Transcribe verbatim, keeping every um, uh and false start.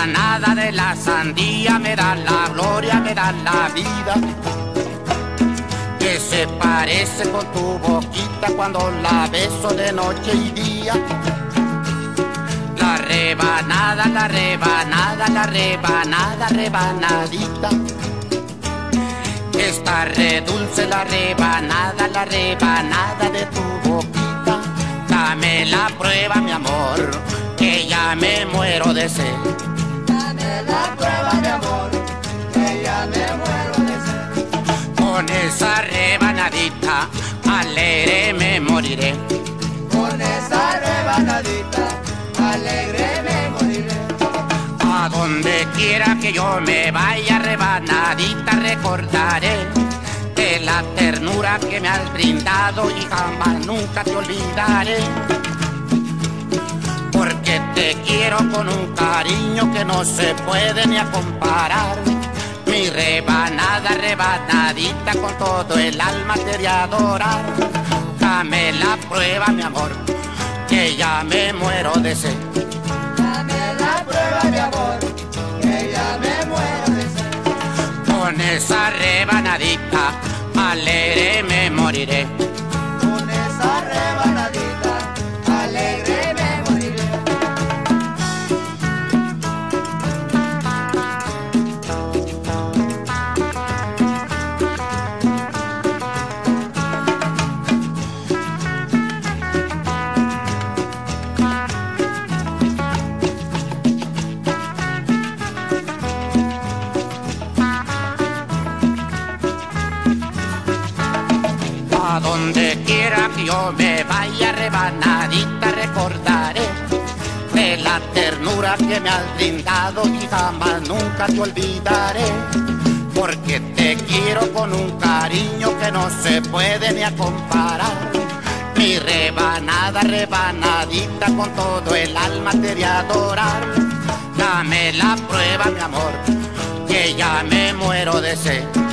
rebanada de la sandía me da la gloria, me da la vida, que se parece con tu boquita cuando la beso de noche y día. La rebanada, la rebanada, la rebanada, rebanadita, está re dulce la rebanada, la rebanada de tu boquita. Dame la prueba, mi amor, que ya me muero de sed. Dame la prueba, mi amor, que ya me muero de sed. Con esa rebanadita alegre me moriré. Con esa rebanadita alegre me moriré. A donde quiera que yo me vaya, rebanadita, recordaré de la ternura que me has brindado y jamás nunca te olvidaré. Porque te quiero con un cariño que no se puede ni a comparar. Mi rebanada, rebanadita, con todo el alma te de adorar. Dame la prueba, mi amor, que ya me muero de sed. Dame la prueba, mi amor, que ya me muero de sed. Con esa rebanadita alegre me moriré. Con esa rebanadita alegre me moriré. A donde quiera que yo me vaya, rebanadita, recordaré de la ternura que me has brindado y jamás nunca te olvidaré. Porque te quiero con un cariño que no se puede ni a comparar. Mi rebanada, rebanadita, con todo el alma te de adorar. Dame la prueba, mi amor, que ya me muero de sed.